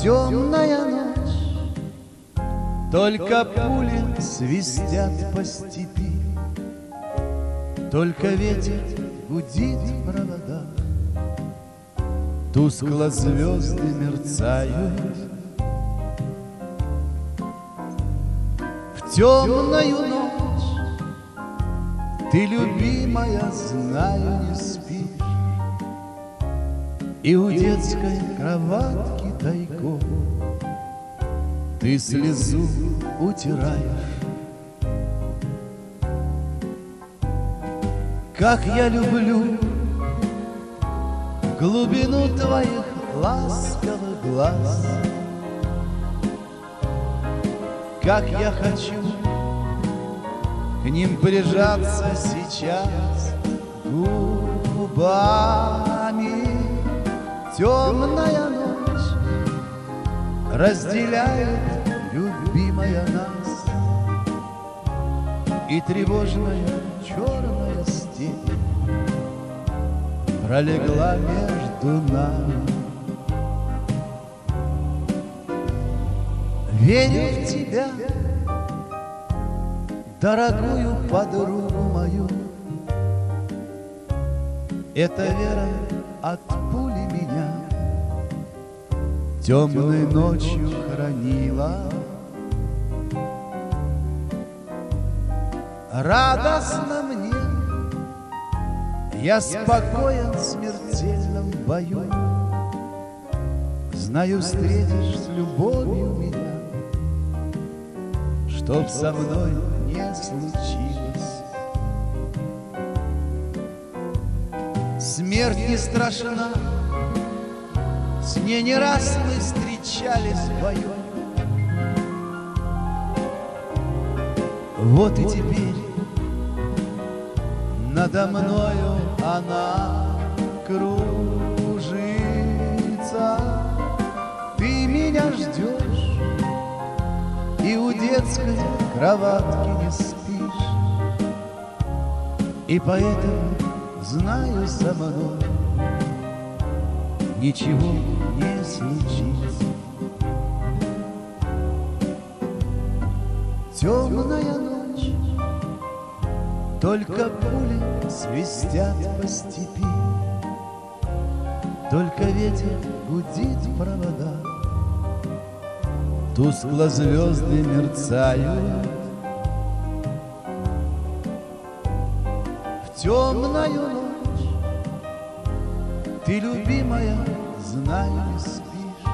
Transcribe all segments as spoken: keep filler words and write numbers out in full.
Темная ночь, только пули свистят по степи, только ветер гудит в проводах, тускло звезды мерцают. В темную ночь ты, любимая, знаю, не спишь, и у детской кроватки тайком ты слезу утираешь. Как я люблю глубину твоих ласковых глаз, как я хочу к ним прижаться сейчас губами. Темная ночь разделяет, любимая, нас, и тревожная черная степь пролегла между нами. Верю в тебя, дорогую подругу мою, эта вера от пули меня темной ночью хранила. Радостно мне, я спокоен в смертельном бою, знаю, встретишь с любовью меня, чтоб со мной не случилось. Смерть не страшна, с ней не раз мы встречались в бою. Вот и теперь надо мною она кружится. Ты меня ждешь и у детской кроватки не спишь, и поэтому знаю, со мной ничего не случится. Темная ночь, только пули свистят по степи, только ветер гудит в проводах, тускло звезды мерцают. В темную ночь ты, любимая, знаю, не спишь,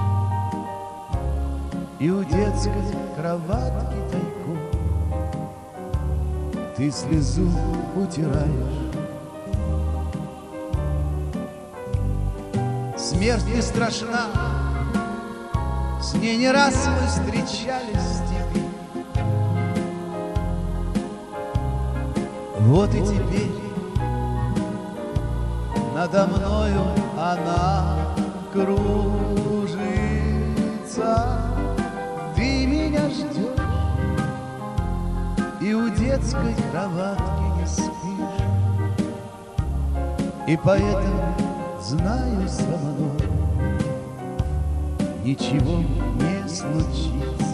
и у детской кроватки тайком ты слезу утираешь. Смерть не страшна, с ней не раз мы встречались в степи. Вот и теперь надо мною она кружится. Ты меня ждешь и у детской кроватки не спишь, и поэтому знаю, со мной ничего не случится.